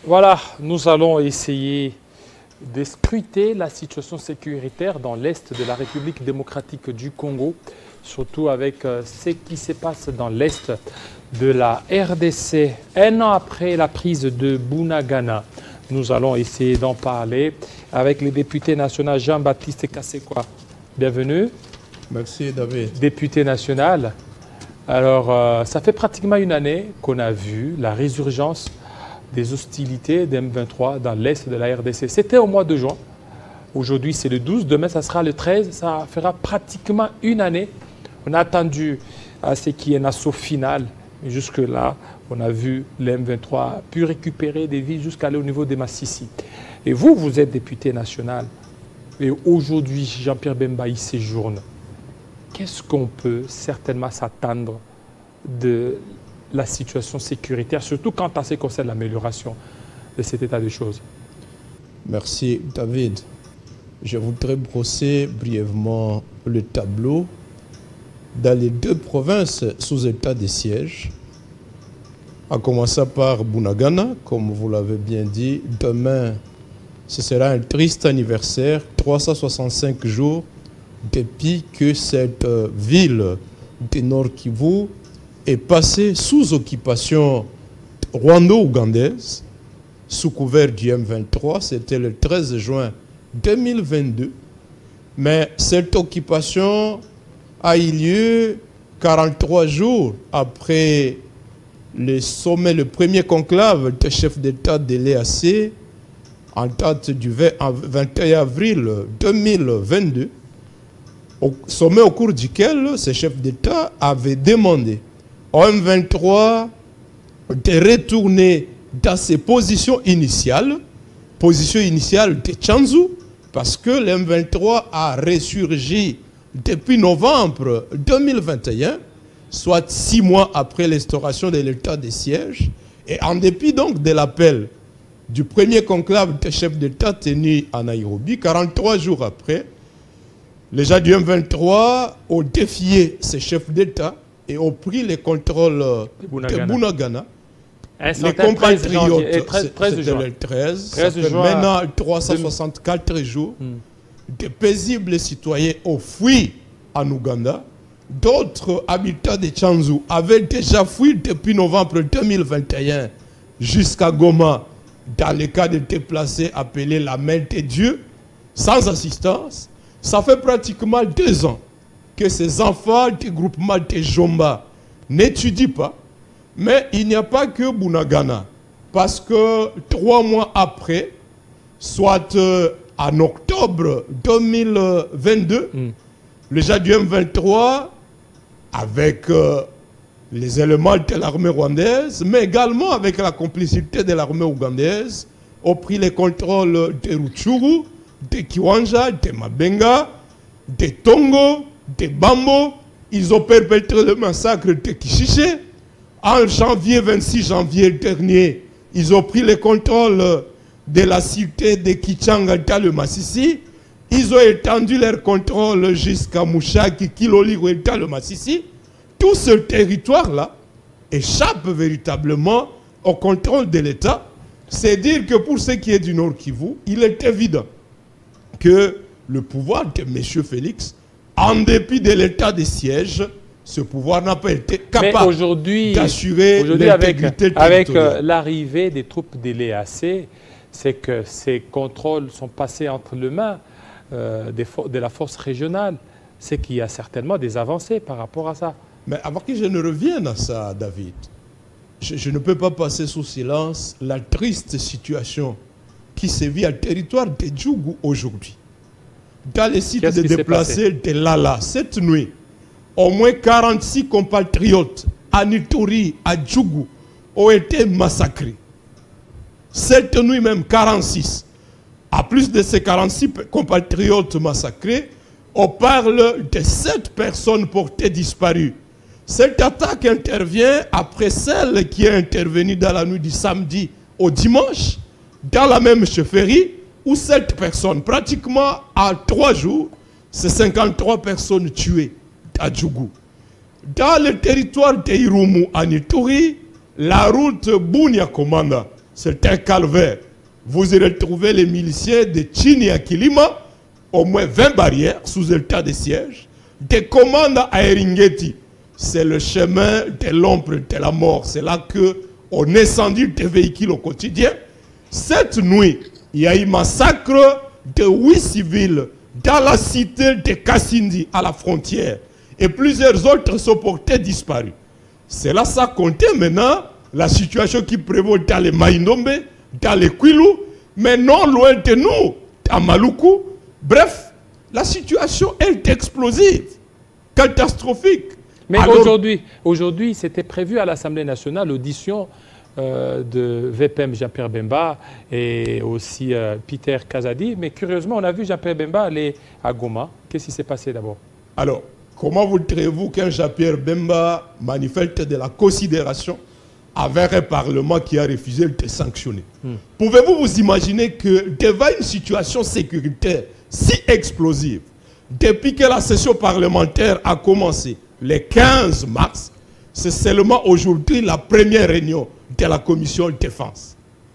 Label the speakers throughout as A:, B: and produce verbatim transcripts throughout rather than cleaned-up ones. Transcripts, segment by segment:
A: Voilà, nous allons essayer de scruter la situation sécuritaire dans l'Est de la République démocratique du Congo, surtout avec euh, ce qui se passe dans l'Est de la R D C. Un an après la prise de Bunagana, nous allons essayer d'en parler avec le député national Jean-Baptiste Kasekwa. Bienvenue.
B: Merci David.
A: Député national. Alors, euh, ça fait pratiquement une année qu'on a vu la résurgence des hostilités d'M vingt-trois dans l'Est de la R D C. C'était au mois de juin. Aujourd'hui, c'est le douze. Demain, ça sera le treize. Ça fera pratiquement une année. On a attendu à ce qu'il y ait un assaut final. Jusque-là, on a vu l'M vingt-trois pu récupérer des villes jusqu'à aller au niveau des Massissi. Et vous, vous êtes député national. Et aujourd'hui, Jean-Pierre Bemba y séjourne. Qu'est-ce qu'on peut certainement s'attendre de la situation sécuritaire, surtout quand ça concerne l'amélioration de cet état de choses?
B: Merci David. Je voudrais brosser brièvement le tableau. Dans les deux provinces sous état de siège, en commençant par Bunagana, comme vous l'avez bien dit, demain, ce sera un triste anniversaire, trois cent soixante-cinq jours depuis que cette ville du Nord Kivu est passée sous occupation rwando-ougandaise, sous couvert du M vingt-trois, c'était le treize juin deux mille vingt-deux. Mais cette occupation a eu lieu quarante-trois jours après le sommet, le premier conclave des chefs d'État de l'E A C, en date du vingt et un avril deux mille vingt-deux, au sommet au cours duquel ces chefs d'État avaient demandé au M vingt-trois de retourner dans ses positions initiales, position initiale de Tchanzu, parce que le M vingt-trois a ressurgi depuis novembre deux mille vingt et un, soit six mois après l'instauration de l'état de siège, et en dépit donc de l'appel du premier conclave des chefs d'État tenu à Nairobi, quarante-trois jours après, les gens du M vingt-trois ont défié ces chefs d'État et ont pris le contrôle de Bunagana. Les compatriotes, c'était le treize, ça fait maintenant trois cent soixante-quatre jours. Hmm. Des paisibles citoyens ont fui en Ouganda. D'autres habitants de Tchanzu avaient déjà fui depuis novembre deux mille vingt et un jusqu'à Goma, dans le cas de déplacés appelés la main de Dieu, sans assistance. Ça fait pratiquement deux ans que ces enfants du groupement de Jomba n'étudient pas. Mais il n'y a pas que Bunagana. Parce que trois mois après, soit euh, en octobre deux mille vingt-deux, mm. les gens du M vingt-trois, avec euh, les éléments de l'armée rwandaise, mais également avec la complicité de l'armée ougandaise, ont pris le contrôle de Rutshuru, de Kiwanja, de Mabenga, de Tongo, de Bambo. Ils ont perpétré le massacre de Kishiche. En janvier, vingt-six janvier dernier, ils ont pris le contrôle de la cité de Kichanga dans le Massissi. Ils ont étendu leur contrôle jusqu'à Mouchaki, Kiloligo dans le Massissi. Tout ce territoire-là échappe véritablement au contrôle de l'État. C'est dire que pour ce qui est du Nord Kivu, il est évident que le pouvoir de M. Félix, en dépit de l'état de siège, ce pouvoir n'a pas été capable d'assurer l'intégrité territoriale.
A: Avec euh, l'arrivée des troupes de l'E A C, c'est que ces contrôles sont passés entre les mains euh, des de la force régionale. C'est qu'il y a certainement des avancées par rapport à ça.
B: Mais avant que je ne revienne à ça, David, je, je ne peux pas passer sous silence la triste situation qui se vit à territoire de Djougou aujourd'hui. Dans les sites de déplacés de Lala, cette nuit, au moins quarante-six compatriotes à Nituri, à Djougou, ont été massacrés. Cette nuit même, quarante-six. À plus de ces quarante-six compatriotes massacrés, on parle de sept personnes portées disparues. Cette attaque intervient après celle qui est intervenue dans la nuit du samedi au dimanche, dans la même chefferie, où sept personnes, pratiquement à trois jours, c'est cinquante-trois personnes tuées à Djougou. Dans le territoire de Irumu, à Nituri, la route Bunia-Komanda, c'est un calvaire. Vous y retrouvez les miliciens de Chini à Kilima, au moins vingt barrières sous état de siège, des commandes à Eringeti. C'est le chemin de l'ombre de la mort. C'est là qu'on incendie des véhicules au quotidien. Cette nuit, il y a eu massacre de huit civils dans la cité de Kassindi, à la frontière. Et plusieurs autres sont portés disparus. C'est là ça comptait maintenant la situation qui prévaut dans les Maïnombe, dans les Kwilu, mais non loin de nous, à Maluku. Bref, la situation est explosive, catastrophique.
A: Mais aujourd'hui, aujourd'hui, c'était prévu à l'Assemblée nationale l'audition euh, de V P M Jean-Pierre Bemba et aussi euh, Peter Kazadi. Mais curieusement, on a vu Jean-Pierre Bemba aller à Goma. Qu'est-ce qui s'est passé d'abord?
B: Alors, comment voudrez-vous qu'un Jean-Pierre Bemba manifeste de la considération avec un Parlement qui a refusé de te sanctionner? hmm. Pouvez-vous vous imaginer que devant une situation sécuritaire si explosive, depuis que la session parlementaire a commencé, le quinze mars, c'est seulement aujourd'hui la première réunion de la commission de défense.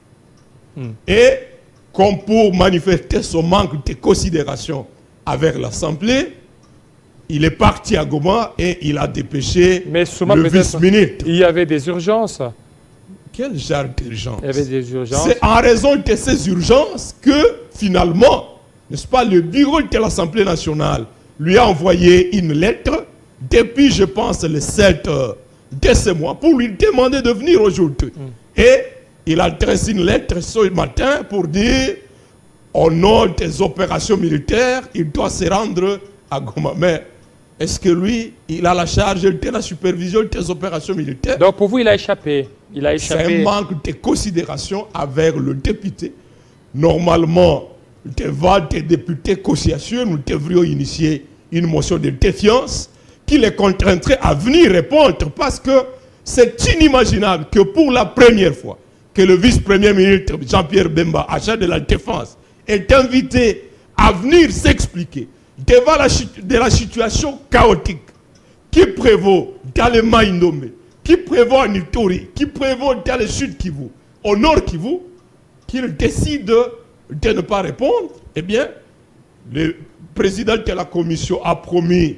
B: Hmm. Et comme pour manifester son manque de considération avec l'Assemblée, il est parti à Goma et il a dépêché
A: Mais souvent,
B: le vice-ministre.
A: Il y avait des urgences.
B: Quel genre d'urgence?
A: Il y avait des urgences.
B: C'est en raison de ces urgences que finalement, n'est-ce pas, le bureau de l'Assemblée nationale lui a envoyé une lettre depuis, je pense, le sept de ce mois, pour lui demander de venir aujourd'hui. Mm. Et il a adressé une lettre ce matin pour dire, au nom des opérations militaires, il doit se rendre à Goma. Mais est-ce que lui, il a la charge de la supervision des opérations militaires?
A: Donc pour vous, il a échappé. Il a échappé.
B: C'est un manque de considération avec le député. Normalement, devant des députés consciencieux, nous devrions initier une motion de défiance qui les contraindrait à venir répondre, parce que c'est inimaginable que pour la première fois que le vice-premier ministre Jean-Pierre Bemba, agent de la défense, est invité à venir s'expliquer devant la, de la situation chaotique qui prévaut dans les Maïnombe, qui prévaut en Ituri, qui prévaut dans le sud Kivu, au nord Kivu, qu'il décide de ne pas répondre. Eh bien, le président de la commission a promis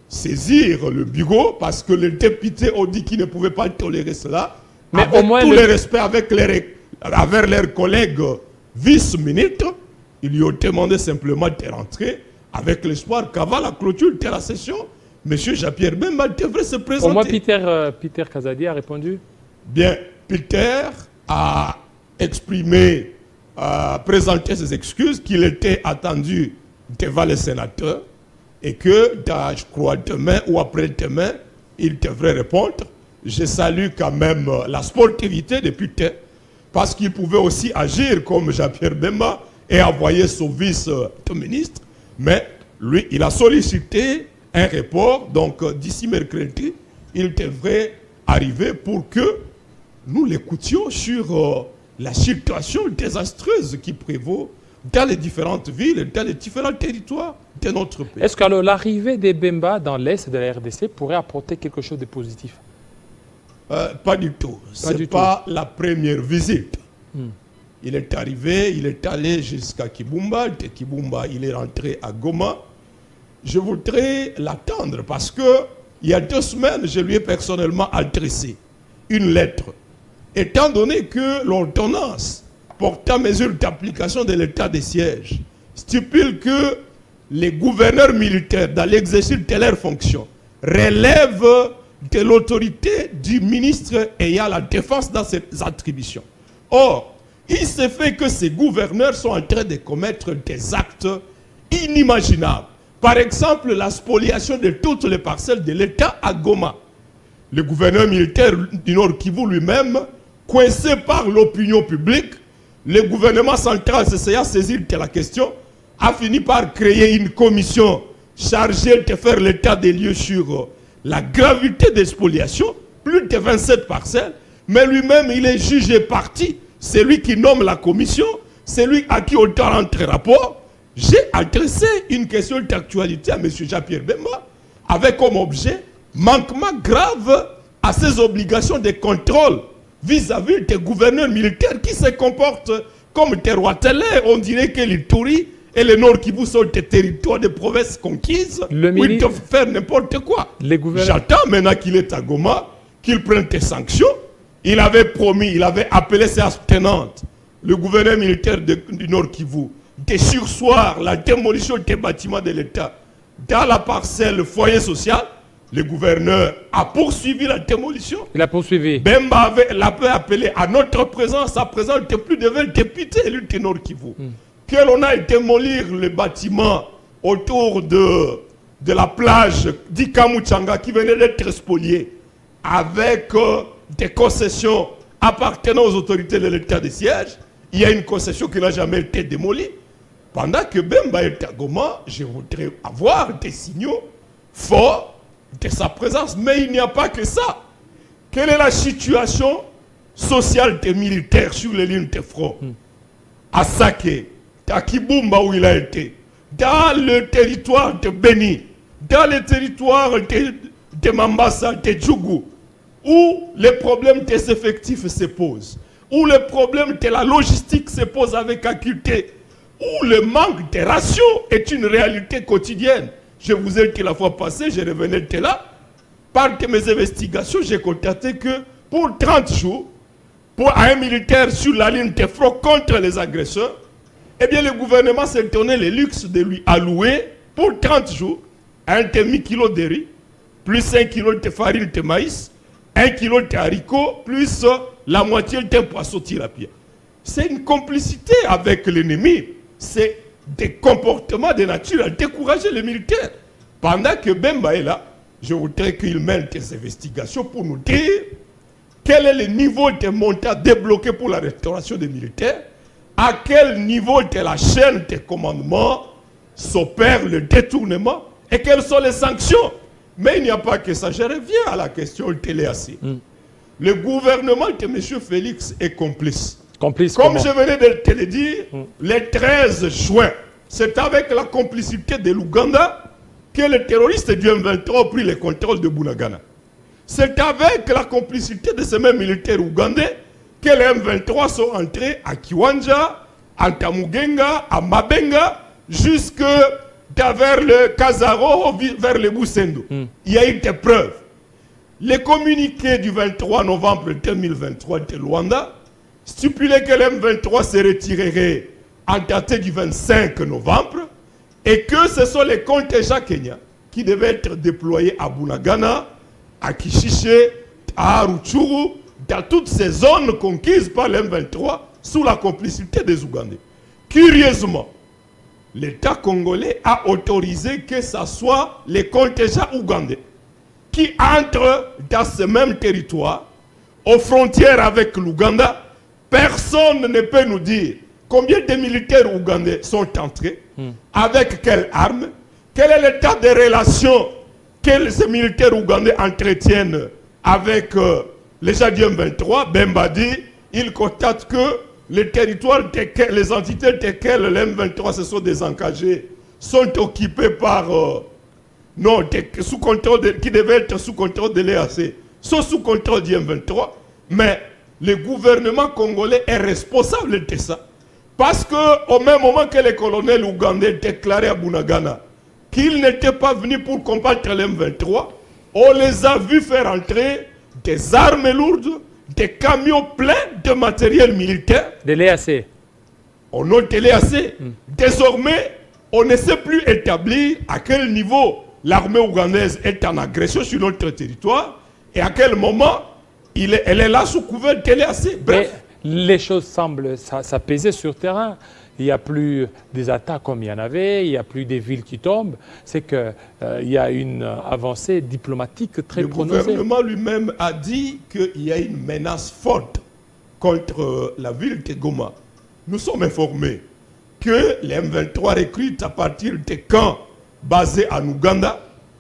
B: saisir le bureau parce que les députés ont dit qu'ils ne pouvaient pas tolérer cela. Mais avec au moins tout le respect avec les, avec leurs collègues vice-ministres, ils lui ont demandé simplement de rentrer avec l'espoir qu'avant la clôture de la session, M. Jean-Pierre Bemba devrait se présenter.
A: Au moins Peter, euh, Peter Kazadi a répondu.
B: Bien, Peter a exprimé, a présenté ses excuses, qu'il était attendu devant les sénateurs et que, dans, je crois, demain ou après-demain, il devrait répondre. Je salue quand même la sportivité de Peter, parce qu'il pouvait aussi agir comme Jean-Pierre Bemba et envoyer son vice-ministre, mais lui, il a sollicité un report, donc d'ici mercredi, il devrait arriver pour que nous l'écoutions sur euh, la situation désastreuse qui prévaut dans les différentes villes, dans les différents territoires de notre pays.
A: Est-ce que l'arrivée des Bemba dans l'Est de la R D C pourrait apporter quelque chose de positif?
B: euh, Pas du tout. Ce n'est pas la première visite. Hmm. Il est arrivé, il est allé jusqu'à Kibumba. De Kibumba, il est rentré à Goma. Je voudrais l'attendre parce que il y a deux semaines, je lui ai personnellement adressé une lettre. Étant donné que l'ordonnance portant mesure d'application de l'état de siège stipule que les gouverneurs militaires, dans l'exercice de leurs fonctions, relèvent de l'autorité du ministre ayant la défense dans ses attributions. Or, il se fait que ces gouverneurs sont en train de commettre des actes inimaginables. Par exemple, la spoliation de toutes les parcelles de l'État à Goma. Le gouverneur militaire du Nord Kivu lui-même, coincé par l'opinion publique, le gouvernement central s'essayant saisir de la question, a fini par créer une commission chargée de faire l'état des lieux sur la gravité des spoliations, plus de vingt-sept parcelles, mais lui-même il est jugé parti, c'est lui qui nomme la commission, c'est lui à qui on doit rentrer rapport. J'ai adressé une question d'actualité à M. Jean-Pierre Bemba avec comme objet manquement grave à ses obligations de contrôle vis-à-vis -vis des gouverneurs militaires qui se comportent comme des rois télés. On dirait que l'Ituri et le Nord Kivu sont des territoires de provinces conquises
A: le
B: où ils doivent faire n'importe quoi. J'attends maintenant qu'il est à Goma, qu'il prenne des sanctions. Il avait promis, il avait appelé ses tenantes, le gouverneur militaire de, du Nord Kivu, de sursoir la démolition des bâtiments de l'État dans la parcelle foyer social. Le gouverneur a poursuivi la démolition.
A: Il a poursuivi.
B: Bemba avait, avait appelé à notre présence, à présence de plus de vingt députés élus du Nord Kivu. Hmm. Que l'on aille démolir le bâtiment autour de, de la plage d'Ikamuchanga qui venait d'être spolié avec euh, des concessions appartenant aux autorités de l'état de siège. Il y a une concession qui n'a jamais été démolie. Pendant que Bemba est à Goma, je voudrais avoir des signaux forts de sa présence. Mais il n'y a pas que ça. Quelle est la situation sociale des militaires sur les lignes de front? hmm. À Sake, à Kibumba où il a été, dans le territoire de Beni, dans le territoire de, de Mambasa, de Djougou, où les problèmes des effectifs se posent, où le problème de la logistique se pose avec acuité, où le manque de rations est une réalité quotidienne. Je vous ai dit la fois passée, je revenais de là, par de mes investigations, j'ai constaté que pour trente jours, pour un militaire sur la ligne de front contre les agresseurs, eh bien le gouvernement s'est donné le luxe de lui allouer pour trente jours un demi-kilo de riz, plus un kilo de farine de maïs, un kilo de haricots, plus la moitié d'un poisson tilapia. C'est une complicité avec l'ennemi. C'est des comportements de nature à décourager les militaires. Pendant que Bemba est là, je voudrais qu'il mène des investigations pour nous dire quel est le niveau des montants débloqués pour la restauration des militaires, à quel niveau de la chaîne de commandement s'opère le détournement et quelles sont les sanctions. Mais il n'y a pas que ça. Je reviens à la question de T L A C. Mm. Le gouvernement de M. Félix est complice.
A: Complice
B: Comme
A: comment?
B: je venais de te le dire, mm. le treize juin, c'est avec la complicité de l'Ouganda que les terroristes du M vingt-trois ont pris le contrôle de Bunagana. C'est avec la complicité de ces mêmes militaires ougandais que les M vingt-trois sont entrés à Kiwanja, à Tamugenga, à Mabenga, jusque vers le Kazaro, vers le Boussendo. Mm. Il y a eu des preuves. Les communiqués du vingt-trois novembre deux mille vingt-trois de Luanda stipulaient que l'M vingt-trois se retirerait en date du vingt-cinq novembre et que ce sont les contingents kenyans qui devaient être déployés à Bunagana, à Kishiche, à Aruchuru, dans toutes ces zones conquises par l'M vingt-trois sous la complicité des Ougandais. Curieusement, l'État congolais a autorisé que ce soit les contingents ougandais qui entrent dans ce même territoire, aux frontières avec l'Ouganda. Personne ne peut nous dire combien de militaires ougandais sont entrés, hmm. avec quelles armes, quel est l'état des relations que ces militaires ougandais entretiennent avec euh, les gens du M vingt-trois. Bemba dit, il constate que les territoires, desquels, les entités desquelles les M vingt-trois se sont désengagés sont occupés par, euh, non, des, sous contrôle de, qui devaient être sous contrôle de l'E A C, sont sous contrôle du M vingt-trois, mais le gouvernement congolais est responsable de ça. Parce qu'au même moment que les colonels ougandais déclaraient à Bunagana qu'ils n'étaient pas venus pour combattre le M vingt-trois, on les a vus faire entrer des armes lourdes, des camions pleins de matériel militaire.
A: De l'E A C.
B: Au nom de l'E A C. Mm. Désormais, on ne sait plus établir à quel niveau l'armée ougandaise est en agression sur notre territoire et à quel moment il est, elle est là sous couvert de l'E A C. Bref.
A: Mais les choses semblent s'apaiser sur le terrain. Il n'y a plus des attaques comme il y en avait, il n'y a plus des villes qui tombent. C'est qu'il euh, y a une avancée diplomatique très prononcée.
B: Le gouvernement lui-même a dit qu'il y a une menace forte contre euh, la ville de Goma. Nous sommes informés que les M vingt-trois recrutent à partir des camps basés en Ouganda.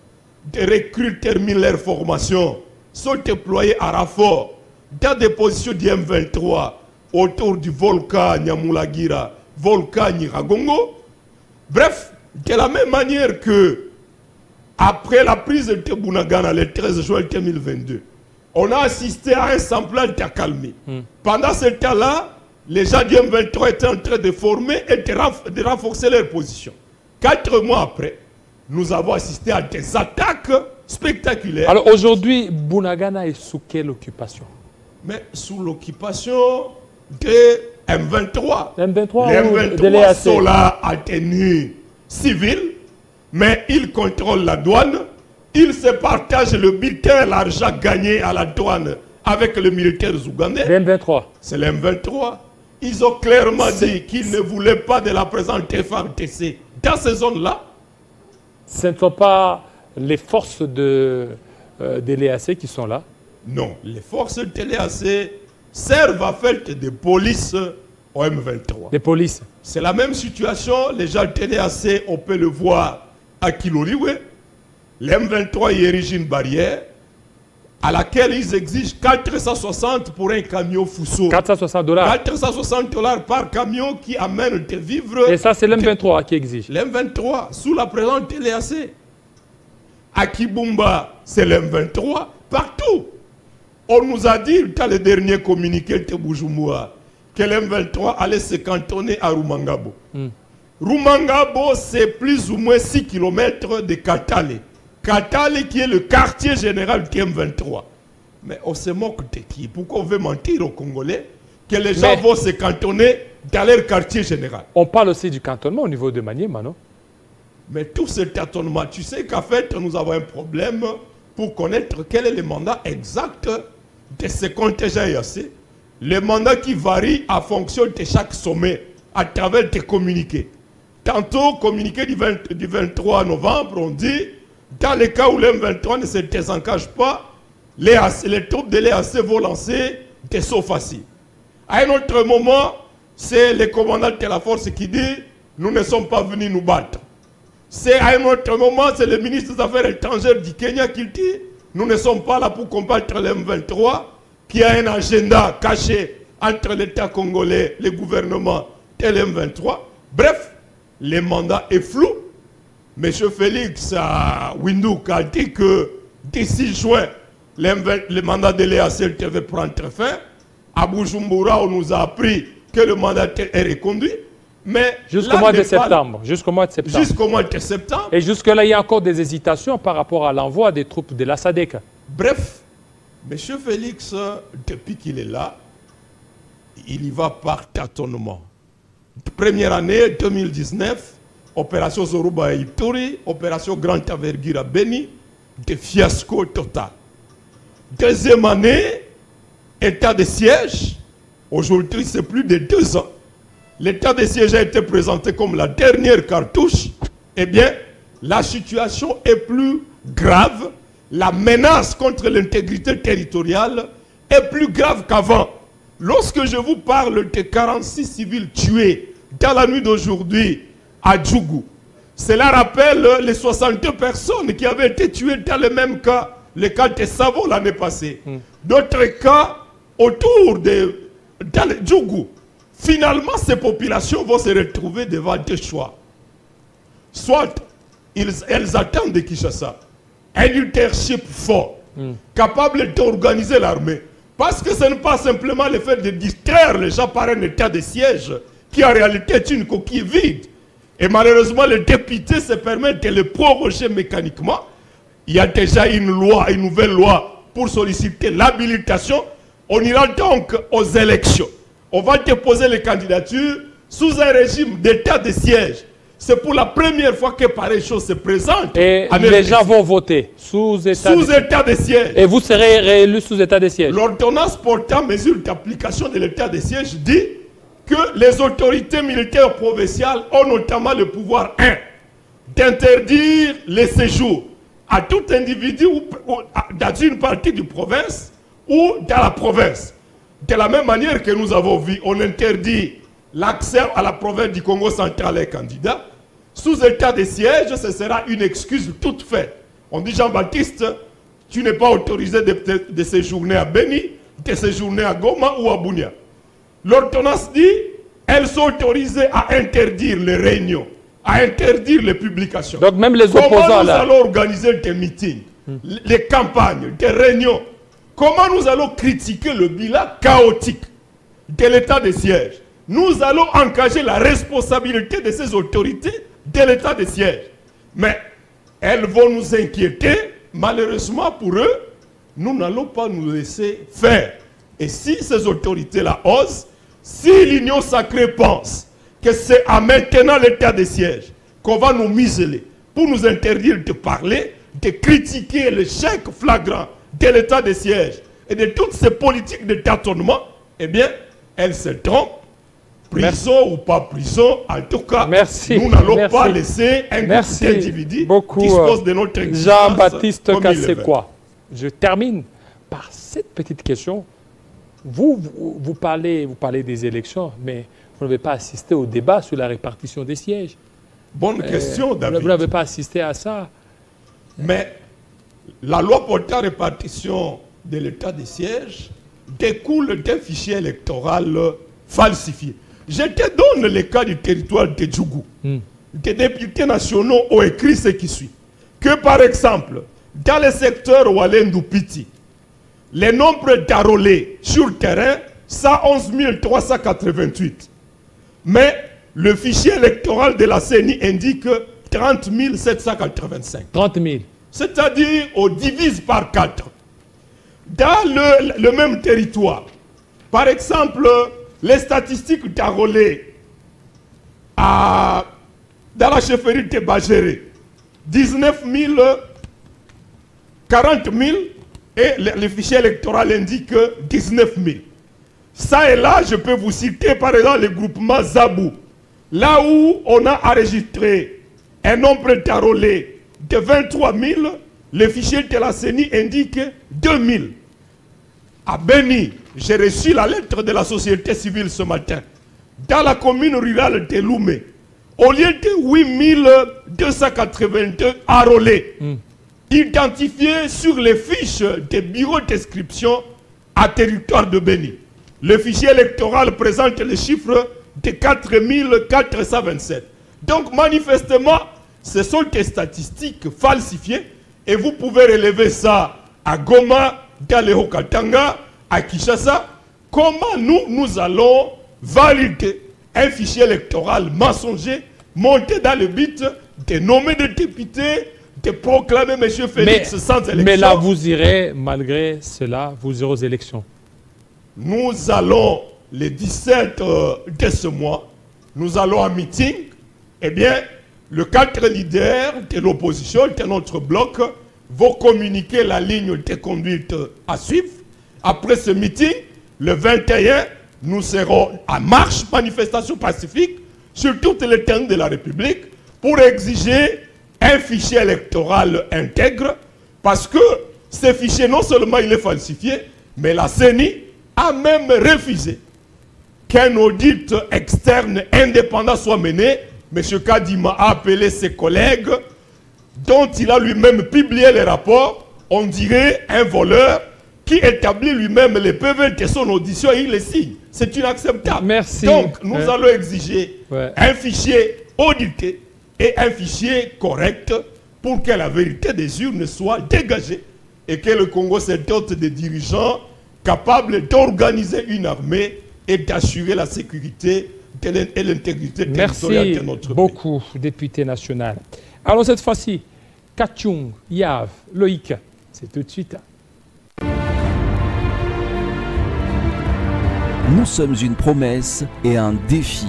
B: Des recrues terminent leur formation, sont déployés à Rafort dans des positions du M vingt-trois autour du volcan Nyamulagira, volcan Nyiragongo. Bref, de la même manière que après la prise de Bunagana le treize juin deux mille vingt-deux,
C: on a assisté à un semblant d'accalmie.
A: Mm.
C: Pendant ce temps-là, les gens du M vingt-trois étaient en train de former et de, renf de renforcer leur position. Quatre mois après, nous avons assisté à des attaques spectaculaires.
A: Alors aujourd'hui, Bunagana est sous quelle occupation?
C: Mais sous l'occupation de M vingt-trois.
A: M vingt-trois
C: les
A: ou
C: M vingt-trois
A: de l'E A C?
C: sont là à tenue civile, mais ils contrôlent la douane. Ils se partagent le butin, l'argent gagné à la douane avec les militaires ougandais.
A: Le M vingt-trois.
C: C'est le M vingt-trois. Ils ont clairement dit qu'ils ne voulaient pas de la présence F A R D C dans ces zones-là.
A: Ce ne sont pas les forces de, euh, de l'E A C qui sont là?
C: Non, les forces de l'E A C servent à faire des polices au M vingt-trois.
A: Des polices?
C: C'est la même situation, les gens de l'E A C, on peut le voir à Kiloriwe. Le M vingt-trois y érige une barrière à laquelle ils exigent quatre cent soixante pour un camion Fuso.
A: quatre cent soixante dollars.
C: quatre cent soixante dollars par camion qui amène des vivres.
A: Et ça, c'est l'M vingt-trois qui exige.
C: L'M vingt-trois, sous la présence de l'E A C. À Kibumba, c'est l'M vingt-trois. Partout. On nous a dit, dans le dernier communiqué de Bujumbura, que l'M vingt-trois allait se cantonner à Rumangabo. Mm. Rumangabo, c'est plus ou moins six kilomètres de Katale. Katale qui est le quartier général du M vingt-trois. Mais on se moque de qui? Pourquoi on veut mentir aux Congolais que les gens Mais vont se cantonner dans leur quartier général?
A: On parle aussi du cantonnement au niveau de Maniema, non?
C: Mais tout ce tâtonnement, tu sais qu'en fait, nous avons un problème pour connaître quel est le mandat exact de ce contingent E A C. Le mandat qui varie en fonction de chaque sommet à travers des communiqués. Tantôt, communiqué du, vingt, du vingt-trois novembre, on dit, dans le cas où l'M vingt-trois ne se désengage pas, les, les troupes de l'E A C vont lancer des sauts faciles. À un autre moment, c'est le commandant de la force qui dit, nous ne sommes pas venus nous battre. C'est à un autre moment, c'est le ministre des Affaires étrangères du Kenya qui dit, nous ne sommes pas là pour combattre l'M vingt-trois, qui a un agenda caché entre l'État congolais, le gouvernement et l'M vingt-trois. Bref, le mandat est flou. M. Félix à Windhoek a dit que d'ici juin, le mandat de l'E A C devait prendre fin. À Bujumbura, on nous a appris que le mandat est reconduit. Mais
A: jusqu'au mois de septembre. Jusqu'au mois de septembre.
C: Jusqu'au mois de septembre.
A: Et jusque-là, il y a encore des hésitations par rapport à l'envoi des troupes de la S A D C.
C: Bref, M. Félix, depuis qu'il est là, il y va par tâtonnement. Première année, deux mille dix-neuf, opération Zoruba à Ituri, opération Grande Envergure à Beni, de fiasco total. Deuxième année, état de siège. Aujourd'hui, c'est plus de deux ans. L'état de siège a été présenté comme la dernière cartouche. Eh bien, la situation est plus grave. La menace contre l'intégrité territoriale est plus grave qu'avant. Lorsque je vous parle de quarante-six civils tués dans la nuit d'aujourd'hui à Djougou, cela rappelle les soixante-deux personnes qui avaient été tuées dans le même cas, le cas de Savo l'année passée. Mm. D'autres cas autour de dans le Djougou. Finalement, ces populations vont se retrouver devant deux choix. Soit ils, elles attendent de Kinshasa un leadership fort, mm. capable d'organiser l'armée. Parce que ce n'est pas simplement le fait de distraire les gens par un état de siège qui en réalité est une coquille vide. Et malheureusement, les députés se permettent de le proroger mécaniquement. Il y a déjà une loi, une nouvelle loi pour solliciter l'habilitation. On ira donc aux élections. On va déposer les candidatures sous un régime d'état de siège. C'est pour la première fois que pareille chose se présente.
A: Et les gens vont voter sous état,
C: sous de... état de siège.
A: Et vous serez réélu sous état de siège.
C: L'ordonnance portant mesure d'application de l'état de siège dit que les autorités militaires provinciales ont notamment le pouvoir un d'interdire les séjours à tout individu ou, ou, dans une partie du province ou dans la province. De la même manière que nous avons vu, on interdit l'accès à la province du Congo central et candidat. Sous état de siège, ce sera une excuse toute faite. On dit, Jean-Baptiste, tu n'es pas autorisé de, de, de séjourner à Beni, de séjourner à Goma ou à Bunia. L'ordonnance dit, elles sont autorisées à interdire les réunions, à interdire les publications.
A: Donc même les
C: Comment
A: opposants
C: nous
A: là...
C: allons organiser des meetings, hmm. les campagnes, des réunions, comment nous allons critiquer le bilan chaotique de l'état de siège? Nous allons engager la responsabilité de ces autorités de l'état de siège. Mais elles vont nous inquiéter. Malheureusement pour eux, nous n'allons pas nous laisser faire. Et si ces autorités-là osent, si l'Union sacrée pense que c'est en maintenant l'état de siège qu'on va nous museler pour nous interdire de parler, de critiquer l'échec flagrant de l'état de siège et de toutes ces politiques de tâtonnement, eh bien, elles se trompent. Prison Merci. Ou pas prison, en tout cas, Merci. Nous n'allons pas laisser un Merci. Individu
A: beaucoup,
C: dispose de notre existence.
A: Jean-Baptiste Kassekwa. Je termine par cette petite question. Vous, vous, vous, parlez, vous parlez des élections, mais vous n'avez pas assisté au débat sur la répartition des sièges.
C: Bonne euh, question, David.
A: Vous n'avez pas assisté à ça.
C: Mais la loi portant répartition de l'état des sièges découle d'un fichier électoral falsifié. Je te donne le cas du territoire de Djougou. Mm. Des députés nationaux ont écrit ce qui suit. Que par exemple, dans le secteur Walendou-Piti, le nombre d'enrôlés sur le terrain, cent onze mille trois cent quatre-vingt-huit. Mais le fichier électoral de la C E N I indique trente mille sept cent quatre-vingt-cinq.
A: trente mille.
C: C'est-à-dire, on divise par quatre. Dans le, le même territoire, par exemple, les statistiques d'enrôlés dans la chefferie de Bagéré, dix-neuf mille, quarante mille, et le, le fichier électoral indique dix-neuf mille. Ça et là, je peux vous citer par exemple le groupement Zabou, là où on a enregistré un nombre d'enrôlés de vingt-trois mille, le fichier de la C E N I indique deux mille. À Beni, j'ai reçu la lettre de la société civile ce matin. Dans la commune rurale de Loumé, au lieu de huit mille deux cent quatre-vingt-deux enrôlés, mm. identifiés sur les fiches des bureaux d'inscription à territoire de Beni, le fichier électoral présente le chiffre de quatre mille quatre cent vingt-sept. Donc manifestement, ce sont des statistiques falsifiées et vous pouvez relever ça à Goma, dans le Haut-Katanga, à Kinshasa. Comment nous, nous allons valider un fichier électoral mensonger monté dans le but de nommer des députés, de proclamer M. Félix mais, sans élection?
A: Mais là, vous irez, malgré cela, vous irez aux élections.
C: Nous allons, le dix-sept euh, de ce mois, nous allons à meeting. Eh bien, les quatre leaders de l'opposition, de notre bloc, vont communiquer la ligne de conduite à suivre. Après ce meeting, le vingt et un, nous serons en marche, manifestation pacifique, sur toutes les terrains de la République, pour exiger un fichier électoral intègre, parce que ce fichier, non seulement il est falsifié, mais la C E N I a même refusé qu'un audit externe indépendant soit mené. M. Kadima a appelé ses collègues, dont il a lui-même publié les rapports. On dirait un voleur qui établit lui-même les P V de son audition et il les signe. C'est inacceptable.
A: Merci.
C: Donc, nous ouais. allons exiger
A: ouais.
C: un fichier audité et un fichier correct pour que la vérité des urnes soit dégagée et que le Congo se dote de dirigeants capables d'organiser une armée et d'assurer la sécurité et l'intégrité territoriale de notre pays.
A: Merci beaucoup, député national. Alors cette fois-ci, Kachung, Yav, Loïc, c'est tout de suite.
D: Nous sommes une promesse et un défi.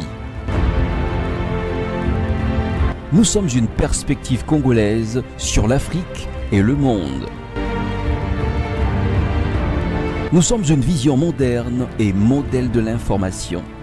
D: Nous sommes une perspective congolaise sur l'Afrique et le monde. Nous sommes une vision moderne et modèle de l'information.